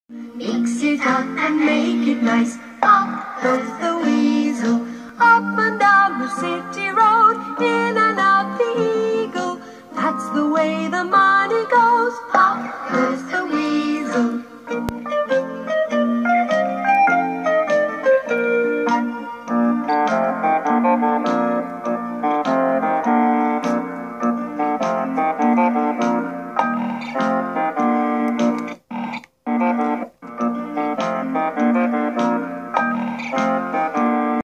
Mix it up and make it nice. Up goes the weasel, up and down the city road. In